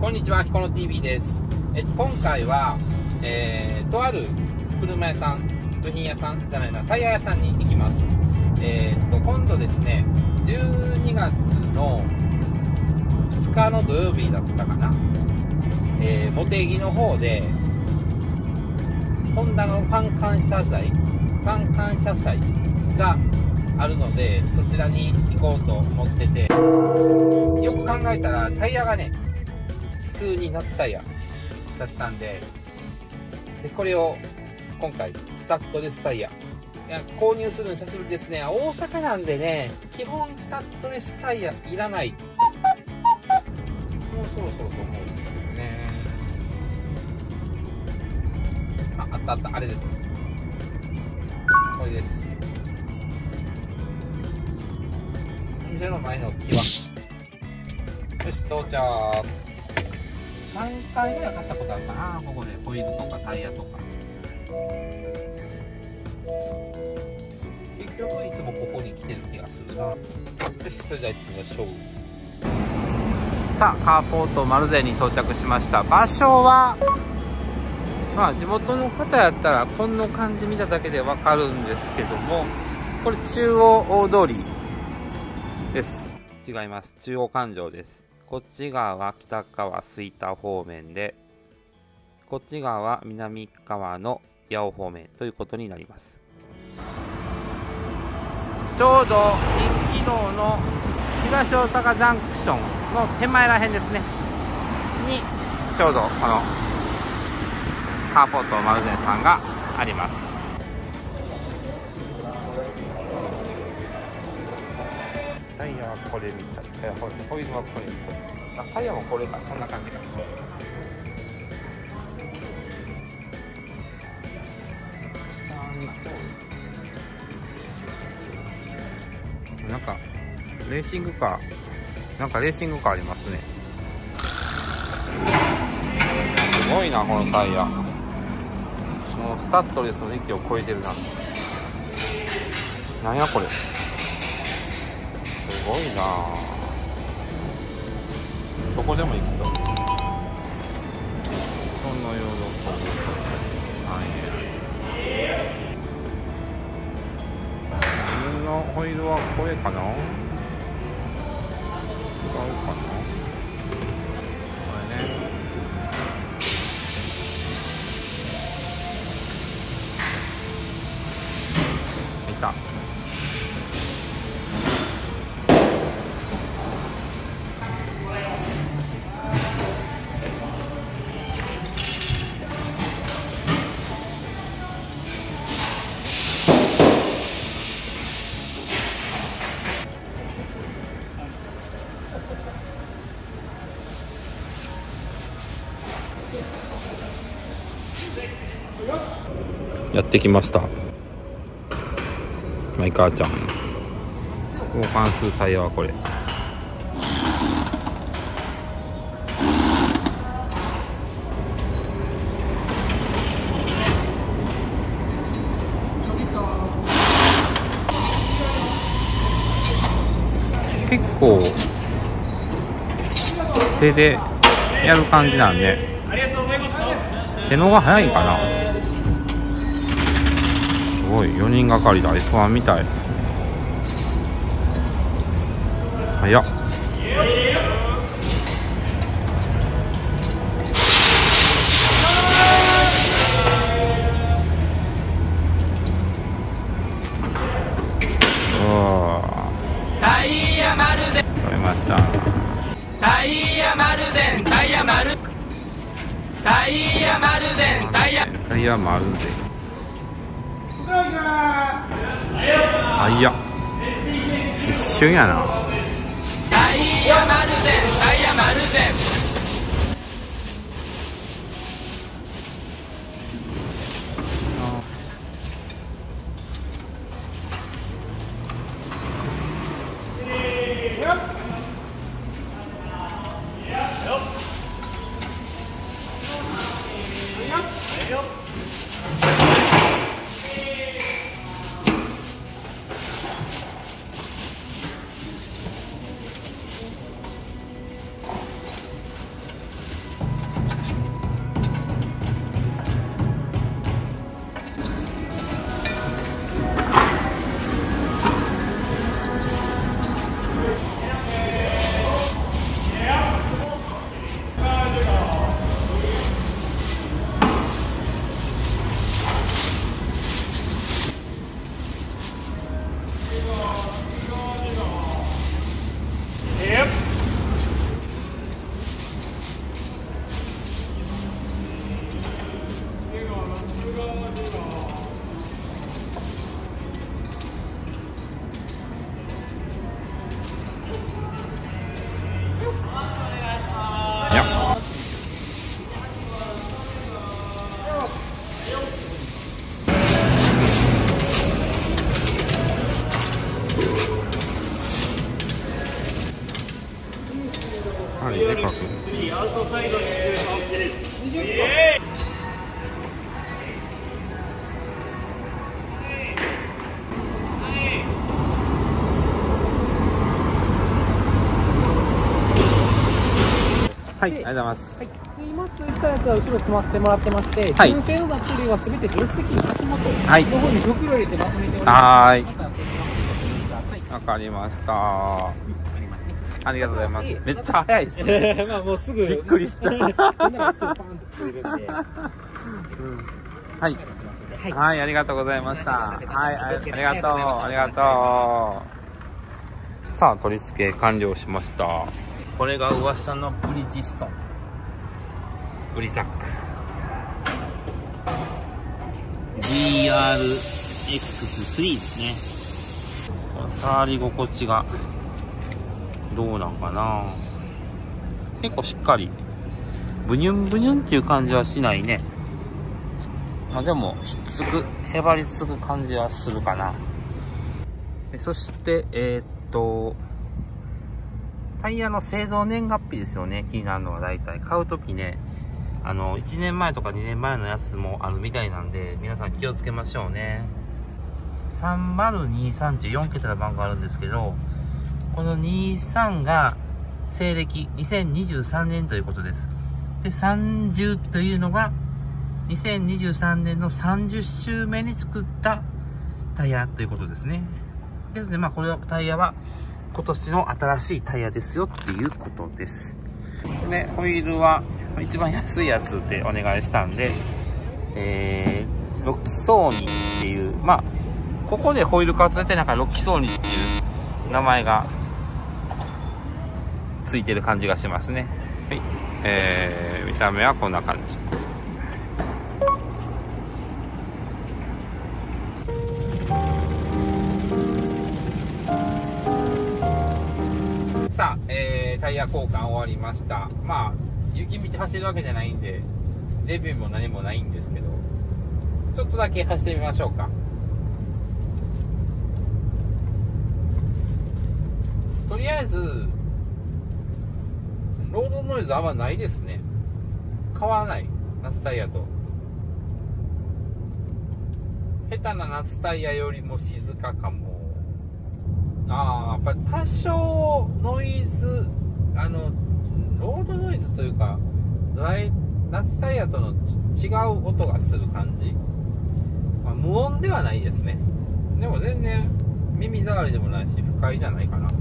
こんにちは、ひこの TV です。今回は、とある車屋さん、部品屋さんじゃないな、タイヤ屋さんに行きます。今度ですね、12月の2日の土曜日だったかな、茂木の方で、ホンダのファン感謝祭があるので、そちらに行こうと思ってて、よく考えたらタイヤがね、普通に夏タイヤだったんで、これを今回スタッドレスタイヤ購入するの久しぶりですね。大阪なんでね、基本スタッドレスタイヤいらない、もうそろそろと思うんですけどね。あったあった、あれです、これです。お店の前の木はよし、到着。3回ぐらい買ったことあるかな、ここでホイールとかタイヤとか。結局いつもここに来てる気がするな。よし、それでは行ってみましょう。さあ、カーポートマルゼに到着しました。場所はまあ地元の方やったらこんな感じ見ただけでわかるんですけども、これ中央大通りです。違います、中央環状です。こっち側は北川吹田方面で、こっち側は南側の八尾方面ということになります。ちょうど近畿道の東大阪ジャンクションの手前らへんですねに、ちょうどこのカーポートマルゼンさんがあります。タイヤはこれみたい、ホイールはこれみたい、タイヤもこれか、こんな感じか。なんかレーシングカーありますね。すごいな、このタイヤ。もうスタッドレスの域を超えてるな。なんやこれ、すごいな。どこでも行きそう。そのようなのホイールはこれかな、違うかな、これね。いた。やってきました、マイカーちゃん。交換するタイヤはこれ。結構手でやる感じなんで、手の方が早いかな。すごい、4人がかりだ。F1 みたい。早っ。 タイヤマルゼン取れました。 タイヤマルゼンタイヤマルゼンタイヤマルゼンタイヤマルゼン。あ、いや、一瞬やな。 タイヤマルゼンタイヤマルゼン。 はい、でかく。はい、ありがとうございます。 はい、今ついたやつは後ろ積ませてもらってまして、 はい、 純正のバッテリーはすべて助手席の足元のはい、 方に袋入れてまとめております。 はーい。わかりました。ありがとうございます。めっちゃ早いですね。 まあもうすぐびっくりした。 こんなのすぐパンと作れるんで。 はい。はい、ありがとうございました。はい、ありがとう、ありがとう。さあ、取り付け完了しました。これが噂のブリヂストン。ブリザック。VRX3 ですね。触り心地がどうなんかな。結構しっかりブニュンブニュンっていう感じはしないね。まあでもひっつく、へばりつく感じはするかな。そしてタイヤの製造年月日ですよね。気になるのは大体買うときね、1年前とか2年前のやつもあるみたいなんで、皆さん気をつけましょうね。3023って4桁の番号あるんですけど、この23が西暦2023年ということです。で、30というのが2023年の30周目に作ったタイヤということですね。ですね、まあこれはタイヤは今年の新しいタイヤですよっていうことです。で、ホイールは一番安いやつでお願いしたんで、ロキソーニっていう、まあここでホイール買うと絶対なんかロキソーニっていう名前がついてる感じがしますね。はい、見た目はこんな感じ。さあ、タイヤ交換終わりました。まあ雪道走るわけじゃないんでレビューも何もないんですけど、ちょっとだけ走ってみましょうか。とりあえずロードノイズあんまないですね。変わらない。夏タイヤと下手な夏タイヤよりも静かかも。やっぱり多少ノイズ、ロードノイズというか夏タイヤとの違う音がする感じ、まあ、無音ではないですね。でも全然耳障りでもないし不快じゃないかな。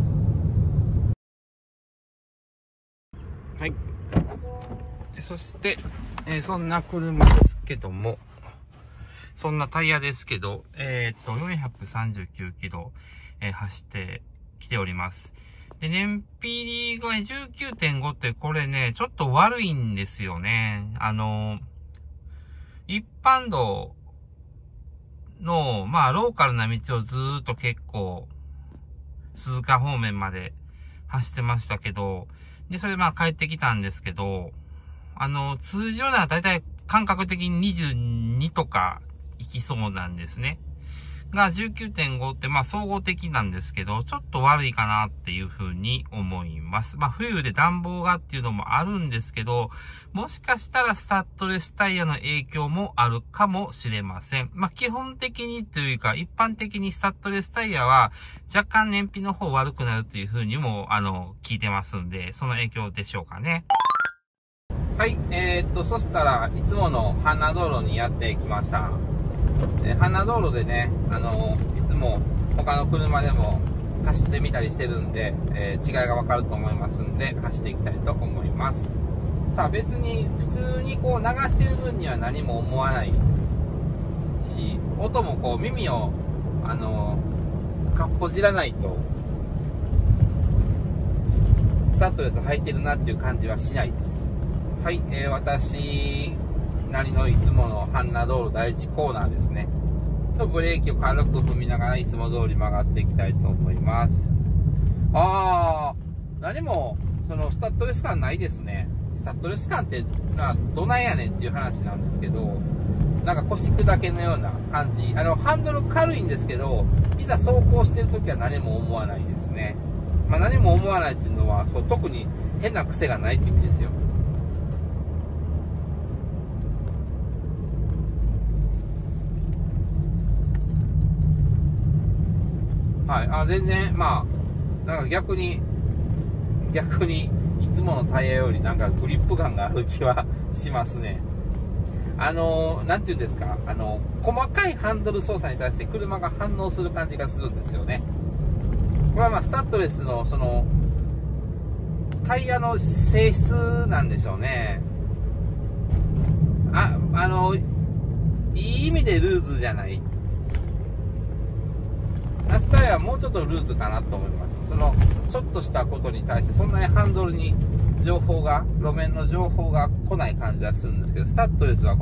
はい。そして、そんな車ですけども、そんなタイヤですけど、439キロ、走ってきております。で、燃費が 19.5 ってこれね、ちょっと悪いんですよね。一般道の、まあ、ローカルな道をずーっと結構、鈴鹿方面まで走ってましたけど、で、それでまあ帰ってきたんですけど、通常ならだいたい感覚的に22とか行きそうなんですね。が 19.5 ってまあ総合的なんですけど、ちょっと悪いかなっていうふうに思います。まあ冬で暖房がっていうのもあるんですけど、もしかしたらスタッドレスタイヤの影響もあるかもしれません。まあ基本的にというか一般的にスタッドレスタイヤは若干燃費の方悪くなるっていうふうにも聞いてますんで、その影響でしょうかね。はい、そしたらいつもの阪南道路にやってきました。阪南道路でね、いつも他の車でも走ってみたりしてるんで、違いがわかると思いますんで、走っていきたいと思います。さあ別に普通にこう流してる分には何も思わないし、音もこう耳をかっぽじらないとスタッドレス履いてるなっていう感じはしないです。はい、私なりのいつもの阪南道路第1コーナーですね。ブレーキを軽く踏みながらいつも通り曲がっていきたいと思います。何もそのスタッドレス感ないですね。 スタッドレス感ってどないやねんっていう話なんですけど、なんか腰砕けのような感じ。ハンドル軽いんですけど、いざ走行してるときは何も思わないですね。まあ、何も思わないっていうのは、特に変な癖がないっていう意味ですよ。はい。全然、まあ、なんか逆に、いつものタイヤよりなんかグリップ感がある気はしますね。なんていうんですか、細かいハンドル操作に対して車が反応する感じがするんですよね。これはまあ、スタッドレスの、タイヤの性質なんでしょうね。いい意味でルーズじゃない。夏タイヤはもうちょっとルーズかなと思います。ちょっとしたことに対して、そんなにハンドルに路面の情報が来ない感じがするんですけど、スタッドレスは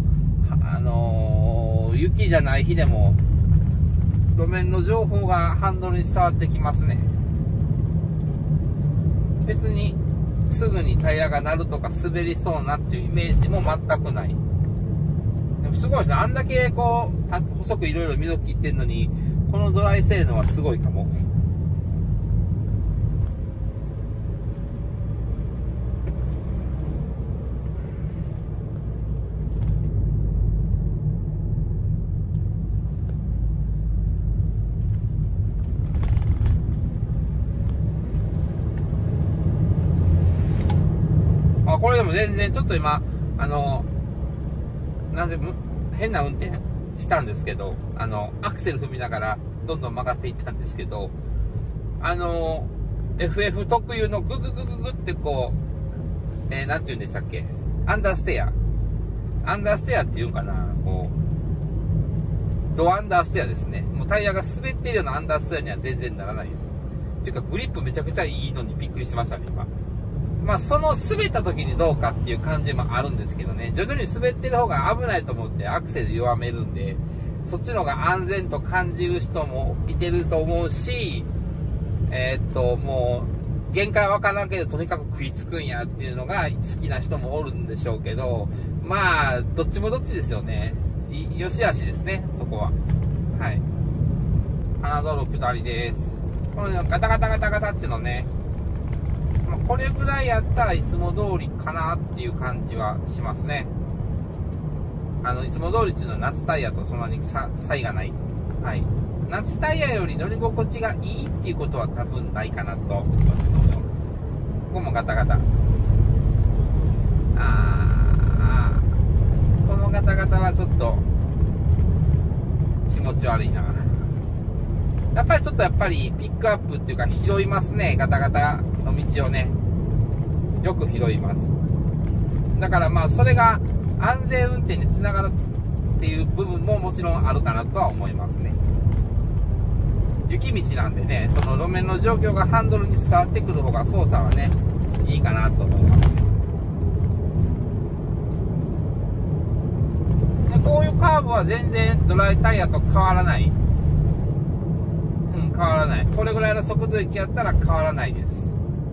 雪じゃない日でも、路面の情報がハンドルに伝わってきますね。別に、すぐにタイヤが鳴るとか滑りそうなっていうイメージも全くない。でもすごいですね。あんだけ細くいろいろ溝切ってんのに、このドライ性能はすごいかも。これでも全然ちょっと今、なんで変な運転したんですけど、アクセル踏みながらどんどん曲がっていったんですけど、FF 特有のグググググってなんて言うんでしたっけ、アンダーステアって言うんかな、ドアンダーステアですね。もうタイヤが滑っているようなアンダーステアには全然ならないです。っていうかグリップめちゃくちゃいいのにびっくりしましたね、今。まあ、滑った時にどうかっていう感じもあるんですけどね、徐々に滑ってる方が危ないと思ってアクセル弱めるんで、そっちの方が安全と感じる人もいてると思うし、もう、限界はわからんけど、とにかく食いつくんやっていうのが好きな人もおるんでしょうけど、まあ、どっちもどっちですよね。よしあしですね、そこは。はい。侮る下りです。このガタガタガタガタっていうのね、これぐらいやったらいつも通りかなっていう感じはしますね。いつも通りっていうのは夏タイヤとそんなに差異がない。はい。夏タイヤより乗り心地がいいっていうことは多分ないかなと思いますでしょ。ここもガタガタ。このガタガタはちょっと気持ち悪いな。やっぱりちょっとピックアップっていうか拾いますね、ガタガタの道をね。よく拾います。だからまあそれが安全運転につながるっていう部分ももちろんあるかなとは思いますね。雪道なんでね、その路面の状況がハンドルに伝わってくる方が操作はね、いいかなと思いますね。でこういうカーブは全然ドライタイヤと変わらない。変わらない。これぐらいの速度域やったら変わらないです。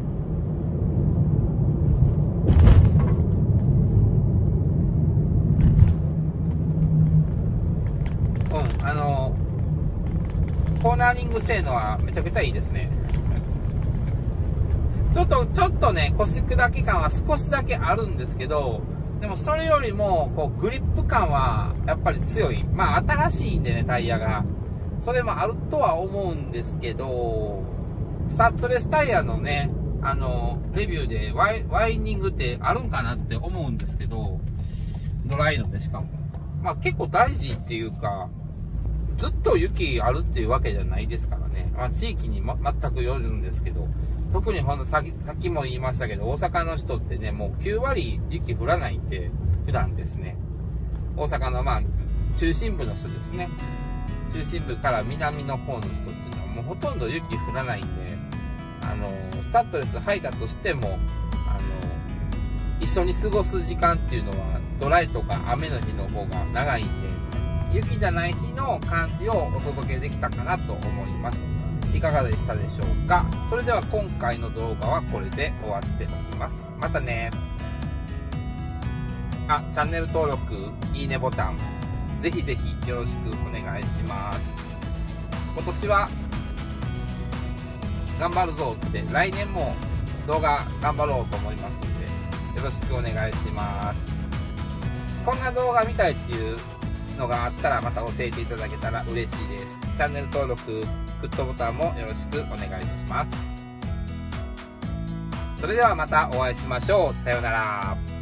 コーナーリング性能はめちゃくちゃいいですね。ちょっとね、腰砕け感は少しだけあるんですけど、でもそれよりも、グリップ感はやっぱり強い。まあ新しいんでね、タイヤが。それもあるとは思うんですけど、スタッドレスタイヤのね、レビューでワインディングってあるんかなって思うんですけど、ドライのでしかも。まあ結構大事っていうか、ずっと雪あるっていうわけじゃないですからね。まあ地域に、全くよるんですけど、特にさっきも言いましたけど、大阪の人ってね、もう9割雪降らないんで、普段ですね。大阪の中心部の人ですね。中心部から南の方の人っていうのはもうほとんど雪降らないんで、スタッドレス履いたとしても、一緒に過ごす時間っていうのはドライとか雨の日の方が長いんで、雪じゃない日の感じをお届けできたかなと思います。いかがでしたでしょうか。それでは今回の動画はこれで終わっておきます。またね。 チャンネル登録、いいねボタン、ぜひぜひよろしくお願いします。今年は頑張るぞって、来年も動画頑張ろうと思いますので、よろしくお願いします。こんな動画見たいっていうのがあったらまた教えていただけたら嬉しいです。チャンネル登録、グッドボタンもよろしくお願いします。それではまたお会いしましょう。さようなら。